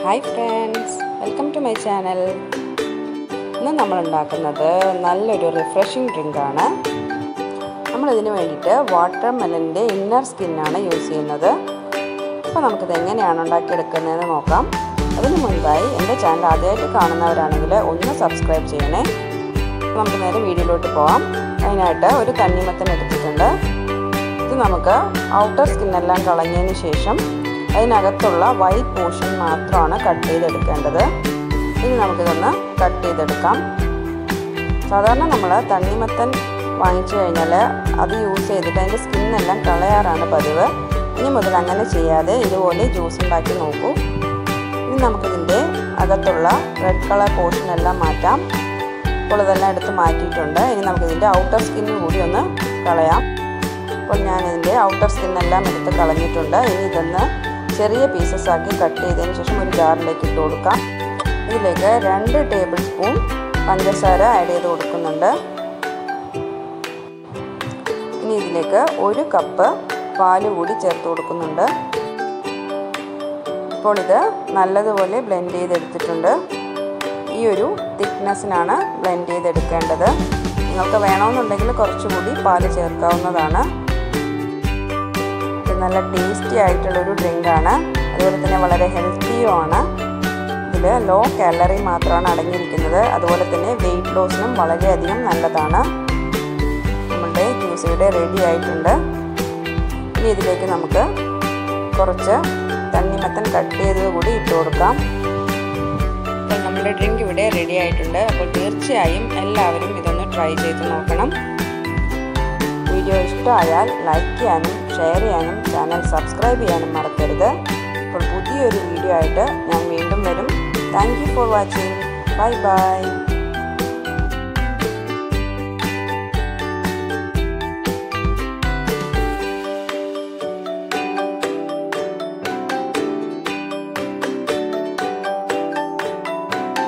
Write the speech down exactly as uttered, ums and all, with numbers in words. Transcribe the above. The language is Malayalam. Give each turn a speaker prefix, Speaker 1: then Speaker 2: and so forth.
Speaker 1: Hi friends, welcome to my channel. ഇന്ന് നമ്മൾ ഉണ്ടാക്കുന്നത് നല്ലൊരു റിഫ്രഷിംഗ് ഡ്രിങ്ക് ആണ്. നമ്മൾ ഇതിനു വേണ്ടിയിട്ട് വാട്ടർമെലന്റെ ഇന്നർ സ്കിൻ ആണ് യൂസ് ചെയ്യുന്നത്. അപ്പോൾ നമുക്ക് ഇത് എങ്ങനെയാണ് ഉണ്ടാക്കിയെടുക്കുന്നതെന്ന് നോക്കാം. അതിനു മുൻപായി എൻ്റെ ചാനൽ ആദ്യമായിട്ട് കാണുന്നവരാണെങ്കിൽ ഒന്ന് സബ്സ്ക്രൈബ് ചെയ്യണേ. നമുക്ക് നേരെ വീഡിയോയിലോട്ട് പോകാം. അതിനായിട്ട് ഒരു തണ്ണിമത്തൻ എടുത്തിട്ടുണ്ട്. ഇത് നമുക്ക് ഔട്ടർ സ്കിന്നെല്ലാം കളഞ്ഞതിന് ശേഷം അതിനകത്തുള്ള വൈറ്റ് പോർഷൻ മാത്രമാണ് കട്ട് ചെയ്തെടുക്കേണ്ടത്. ഇനി നമുക്കിതൊന്ന് കട്ട് ചെയ്തെടുക്കാം. സാധാരണ നമ്മൾ തണ്ണിമത്തൻ വാങ്ങിച്ചു കഴിഞ്ഞാൽ അത് യൂസ് ചെയ്തിട്ട് അതിൻ്റെ സ്കിന്നെല്ലാം കളയാറാണ് പതിവ്. ഇനി മുതൽ അങ്ങനെ ചെയ്യാതെ ഇതുപോലെ ജ്യൂസ് ഉണ്ടാക്കി നോക്കൂ. ഇനി നമുക്കിതിൻ്റെ അകത്തുള്ള റെഡ് കളർ പോർഷൻ എല്ലാം മാറ്റാം. അപ്പോൾ ഇതെല്ലാം എടുത്ത് മാറ്റിയിട്ടുണ്ട്. ഇനി നമുക്കിതിൻ്റെ ഔട്ടർ സ്കിന്ന് കൂടി ഒന്ന് കളയാം. അപ്പോൾ ഞാനിതിൻ്റെ ഔട്ടർ സ്കിന്നെല്ലാം എടുത്ത് കളഞ്ഞിട്ടുണ്ട്. ഇനി ഇതൊന്ന് ചെറിയ പീസസ് ആക്കി കട്ട് ചെയ്തതിന് ശേഷം ഒരു ജാറിലേക്ക് ഇട്ട് കൊടുക്കാം. ഇതിലേക്ക് രണ്ട് ടേബിൾ സ്പൂൺ പഞ്ചസാര ആഡ് ചെയ്ത് കൊടുക്കുന്നുണ്ട്. ഇനി ഇതിലേക്ക് ഒരു കപ്പ് പാല് കൂടി ചേർത്ത് കൊടുക്കുന്നുണ്ട്. ഇപ്പോൾ ഇത് നല്ലതുപോലെ ബ്ലെൻഡ് ചെയ്തെടുത്തിട്ടുണ്ട്. ഈ ഒരു തിക്നെസ്സിനാണ് ബ്ലെൻഡ് ചെയ്തെടുക്കേണ്ടത്. നിങ്ങൾക്ക് വേണമെന്നുണ്ടെങ്കിൽ കുറച്ചുകൂടി പാല് ചേർക്കാവുന്നതാണ്. നല്ല ടേസ്റ്റി ആയിട്ടുള്ളൊരു ഡ്രിങ്കാണ്. അതുപോലെ തന്നെ വളരെ ഹെൽത്തിയുമാണ്. ഇതിൽ ലോ കാലറി മാത്രമാണ് അടങ്ങിയിരിക്കുന്നത്. അതുപോലെ തന്നെ വെയിറ്റ് ലോസിനും വളരെയധികം നല്ലതാണ്. നമ്മളുടെ ജ്യൂസ് ഇവിടെ റെഡി ആയിട്ടുണ്ട്. ഇനി ഇതിലേക്ക് നമുക്ക് കുറച്ച് തണ്ണിമത്തൻ കട്ട് ചെയ്തത് കൂടി ഇട്ട് കൊടുക്കാം. അപ്പോൾ നമ്മുടെ ഡ്രിങ്ക് ഇവിടെ റെഡി ആയിട്ടുണ്ട്. അപ്പോൾ തീർച്ചയായും എല്ലാവരും ഇതൊന്ന് ട്രൈ ചെയ്ത് നോക്കണം. വീഡിയോ ഇഷ്ടമായാൽ ലൈക്ക് ചെയ്യാനും ഷെയർ ചെയ്യാനും ചാനൽ സബ്സ്ക്രൈബ് ചെയ്യാനും മറക്കരുത്. അപ്പോൾ പുതിയൊരു വീഡിയോ ആയിട്ട് ഞാൻ വീണ്ടും വരും. Thank you for watching. Bye by.